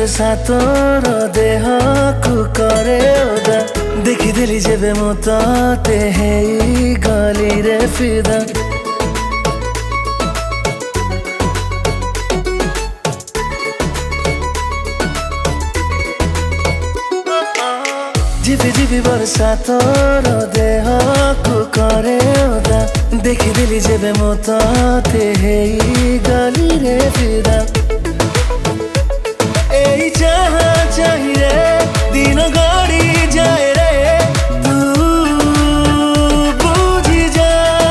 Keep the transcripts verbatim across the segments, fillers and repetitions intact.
बरसा तोर देह को करे ओदा देखिदेली जेबे मु तते हेई गली रे फिदा जिबी जिबी बरसा तोर देह को करे ओदा देखिदेली जेबे मु तते हेई गली रे फिदा ए जहाँ चाहिए दिन गड़ी जाए रे तू बुझी जा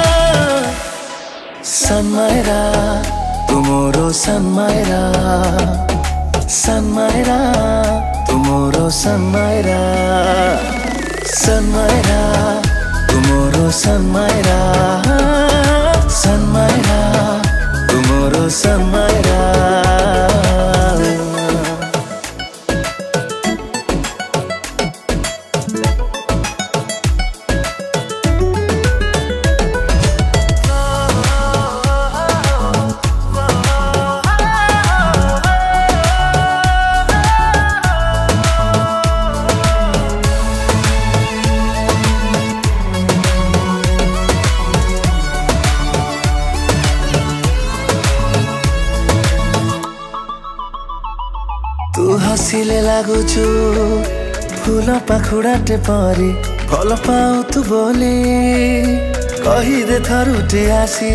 सन मायरा तू मोरो सन मायरा सन मायरा तू मोरो सन मायरा सन मायरा तू मोरो सन मायरा सन मायरा तू मोरो सन मायरा तू हसिले लागुचु फूल पाखुड़ाटे परी भल पाऊ तू बोली कहीदे थरुटे आसी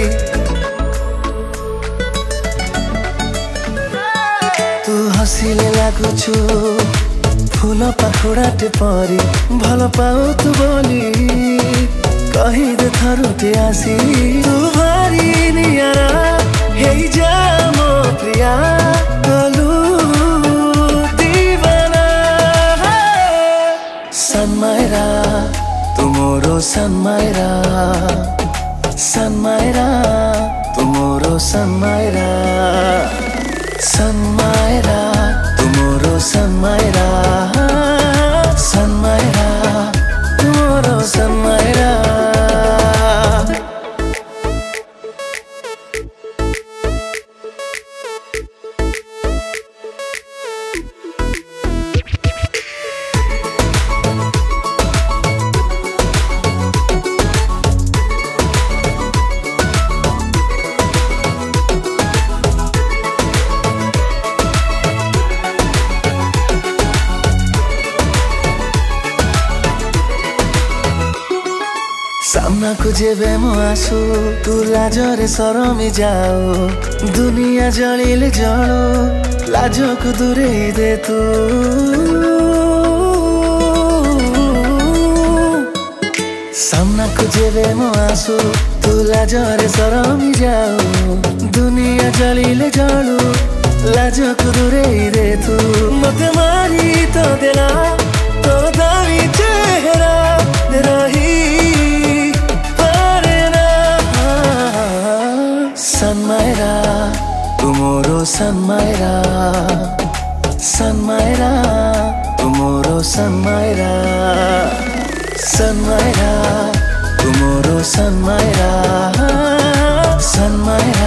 तू हसिले लागुचु फूल पाखुड़ाटे परी भल पाऊ तू बोली कहीदे थरुटे आसी तू भारी नियारा हेई जा मो प्रिया सन मायरा तू मोरो सन मायरा सन मायरा तू मोरो सन मायरा सन मायरा तू मोरो सन मायरा सन मायरा तू मोरो सन मायरा सामना को जेबे मो आसू तू लाजरे सरमी जाओ दुनिया जलिले जलो लाजो को दूरे दे तू सामना को जेबे मो आसू तू लाजरे सरमी जाओ दुनिया जलिले जलो लाजो को दूरे दे तू मते मारी तो देला तो दावी चेहरा रही सन मायरा तू मोरो सन मायरा सन मायरा तू मोरो सन मायरा सन मायरा तू मोरो सन मायरा सन मायरा